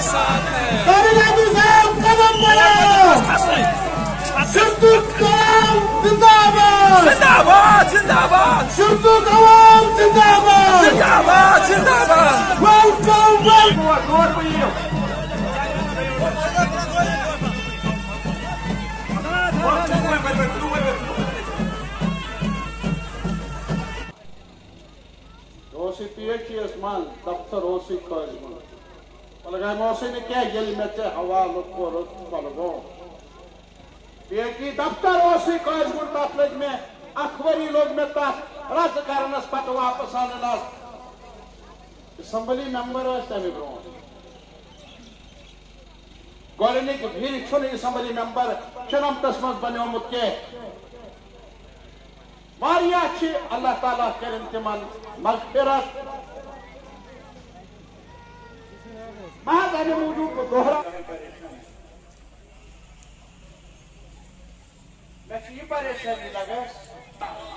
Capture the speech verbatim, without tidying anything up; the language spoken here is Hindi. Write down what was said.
साथ है। कारियानी साहब कदम बढ़ाओ। शुरदुक अवाम जिंदाबाद जिंदाबाद जिंदाबाद शुरदुक अवाम जिंदाबाद जिंदाबाद जिंदाबाद। वेलकम वेलकम ओसी पीएचई मान दफ्तर ओसी कॉलेज पलगा ओसी ने क्या ये में चे हवा लोको रोज पलगो पीएचई दफ्तर ओसी कॉलेज मुल्क में अखबारी लोग में ता रद्द करने पत वापस आने लास असेंबली मेंबर तमे ब्रो गोलनिक भीड़ छुन असेंबली मेंबर चुनम तस्मत बन्योमुत के वारिया छी अल्लाह ताला करें तिमन मगफिरत महज अमे मूजूब दोहरा मैं परेशानी लगे